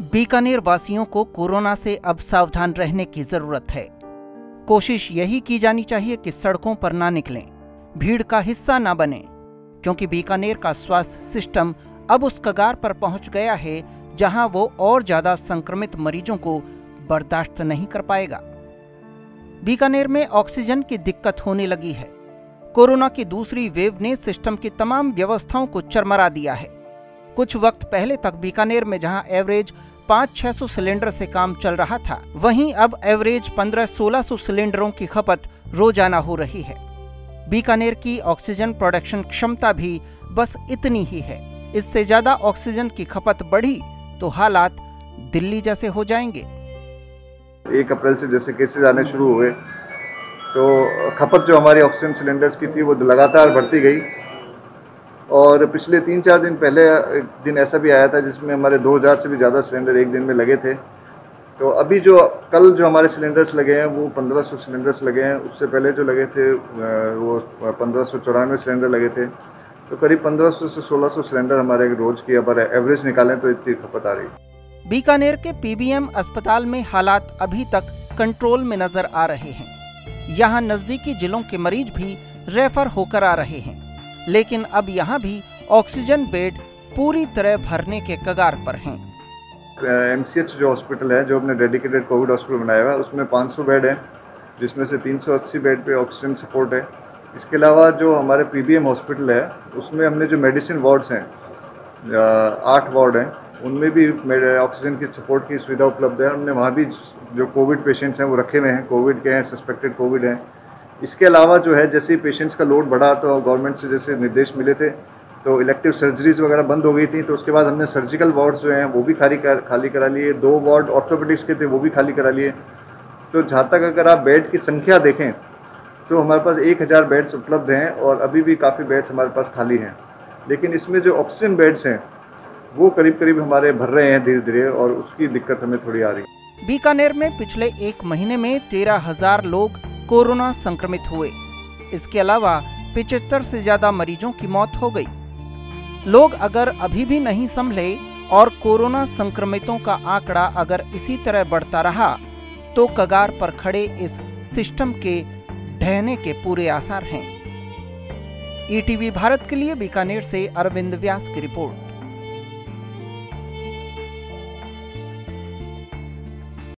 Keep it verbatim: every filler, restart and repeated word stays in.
बीकानेर वासियों को कोरोना से अब सावधान रहने की जरूरत है। कोशिश यही की जानी चाहिए कि सड़कों पर ना निकलें, भीड़ का हिस्सा ना बने, क्योंकि बीकानेर का स्वास्थ्य सिस्टम अब उस कगार पर पहुंच गया है जहां वो और ज्यादा संक्रमित मरीजों को बर्दाश्त नहीं कर पाएगा। बीकानेर में ऑक्सीजन की दिक्कत होने लगी है। कोरोना की दूसरी वेव ने सिस्टम की तमाम व्यवस्थाओं को चरमरा दिया है। कुछ वक्त पहले तक बीकानेर में जहां एवरेज पाँच छह सौ सिलेंडर से काम चल रहा था, वहीं अब एवरेज पंद्रह सोलह सौ सिलेंडरों की खपत रोजाना हो रही है। बीकानेर की ऑक्सीजन प्रोडक्शन क्षमता भी बस इतनी ही है। इससे ज्यादा ऑक्सीजन की खपत बढ़ी तो हालात दिल्ली जैसे हो जाएंगे। एक अप्रैल से जैसे केसेस आने शुरू हुए तो खपत जो हमारी ऑक्सीजन सिलेंडर्स की थी वो लगातार बढ़ती गई और पिछले तीन चार दिन पहले एक दिन ऐसा भी आया था जिसमें हमारे दो हज़ार से भी ज़्यादा सिलेंडर एक दिन में लगे थे। तो अभी जो कल जो हमारे सिलेंडर्स लगे हैं वो पंद्रह सौ सिलेंडर्स लगे हैं। उससे पहले जो लगे थे वो पंद्रह सौ चौरानवे सिलेंडर लगे थे। तो करीब पंद्रह सौ से सोलह सौ सिलेंडर हमारे रोज़ की अगर एवरेज निकालें तो इतनी खपत आ रही। बीकानेर के पीबीएम अस्पताल में हालात अभी तक कंट्रोल में नजर आ रहे हैं। यहाँ नजदीकी जिलों के मरीज भी रेफर होकर आ रहे हैं, लेकिन अब यहाँ भी ऑक्सीजन बेड पूरी तरह भरने के कगार पर हैं। एमसीएच जो हॉस्पिटल है, जो अपने डेडिकेटेड कोविड हॉस्पिटल बनाया हुआ है, उसमें पाँच सौ बेड हैं, जिसमें से तीन सौ अस्सी बेड पे ऑक्सीजन सपोर्ट है। इसके अलावा जो हमारे पीबीएम हॉस्पिटल है उसमें हमने जो मेडिसिन वार्ड्स हैं, आठ वार्ड हैं, उनमें भी ऑक्सीजन की सपोर्ट की सुविधा उपलब्ध है। हमने वहाँ भी जो कोविड पेशेंट्स हैं वो रखे हुए हैं, कोविड के हैं, सस्पेक्टेड कोविड हैं। इसके अलावा जो है जैसे ही पेशेंट्स का लोड बढ़ा तो गवर्नमेंट से जैसे निर्देश मिले थे तो इलेक्टिव सर्जरीज वगैरह बंद हो गई थी, तो उसके बाद हमने सर्जिकल वार्ड्स जो हैं वो भी खाली कर खाली करा लिए। दो वार्ड ऑर्थोपेडिक्स के थे वो भी खाली करा लिए। तो जहाँ तक अगर आप बेड की संख्या देखें तो हमारे पास एक हज़ार बेड्स उपलब्ध हैं और अभी भी काफ़ी बेड्स हमारे पास खाली हैं। लेकिन इसमें जो ऑक्सीजन बेड्स हैं वो करीब करीब हमारे भर रहे हैं धीरे धीरे और उसकी दिक्कत हमें थोड़ी आ रही है। बीकानेर में पिछले एक महीने में तेरह हजार लोग कोरोना संक्रमित हुए। इसके अलावा पिचहत्तर से ज्यादा मरीजों की मौत हो गई। लोग अगर अभी भी नहीं संभले और कोरोना संक्रमितों का आंकड़ा अगर इसी तरह बढ़ता रहा तो कगार पर खड़े इस सिस्टम के ढहने के पूरे आसार हैं। ईटीवी भारत के लिए बीकानेर से अरविंद व्यास की रिपोर्ट।